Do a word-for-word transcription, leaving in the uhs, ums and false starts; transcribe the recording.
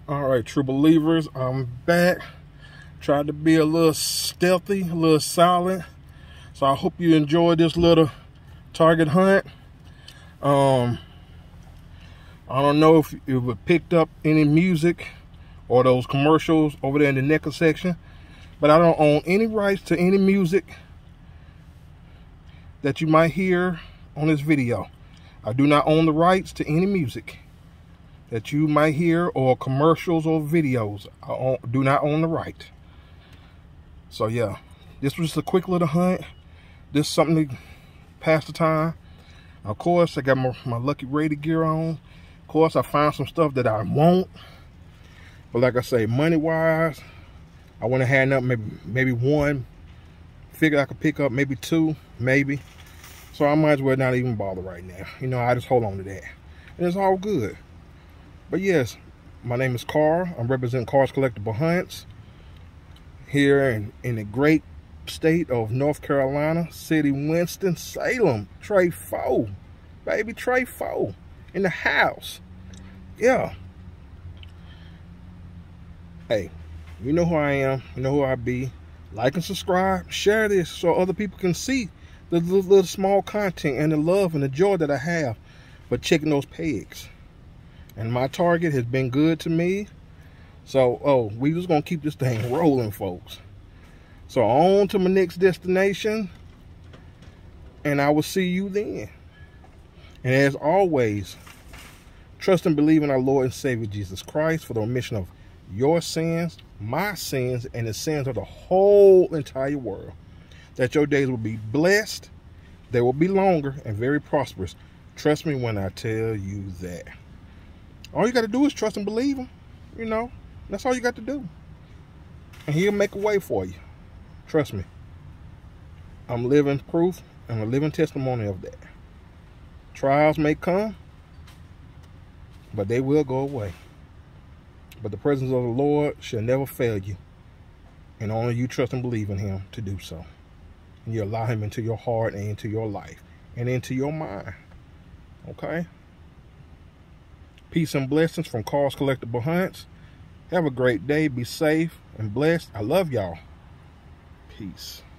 All right, true believers, I'm back. Tried to be a little stealthy, a little silent. So I hope you enjoyed this little target hunt. Um, I don't know if it picked up any music or those commercials over there in the N E C A section, but I don't own any rights to any music that you might hear on this video. I do not own the rights to any music that you might hear or commercials or videos. I own, do not own the right. So yeah, this was just a quick little hunt. This is something to pass the time. Of course, I got my, my Lucky Raider gear on. Of course, I found some stuff that I want. But like I say, money-wise, I went ahead and up maybe, maybe one. Figured I could pick up maybe two, maybe. So I might as well not even bother right now. You know, I just hold on to that. And it's all good. But yes, my name is Carl. I'm representing Carl's Collectible Hunts here in, in the great state of North Carolina, city Winston-Salem. Trey Foe, baby, Trey Foe in the house. Yeah. Hey, you know who I am. You know who I be. Like and subscribe. Share this so other people can see the little, little small content and the love and the joy that I have for checking those pegs. And my target has been good to me. So, oh, we just gonna keep this thing rolling, folks. So on to my next destination. And I will see you then. And as always, trust and believe in our Lord and Savior Jesus Christ for the remission of your sins, my sins, and the sins of the whole entire world. That your days will be blessed, they will be longer, and very prosperous. Trust me when I tell you that. All you got to do is trust and believe him. You know, that's all you got to do. And he'll make a way for you. Trust me. I'm living proof and a living testimony of that. Trials may come, but they will go away. But the presence of the Lord shall never fail you. And only you trust and believe in him to do so. And you allow him into your heart and into your life and into your mind. Okay? Peace and blessings from Carl's Collectible Hunts. Have a great day. Be safe and blessed. I love y'all. Peace.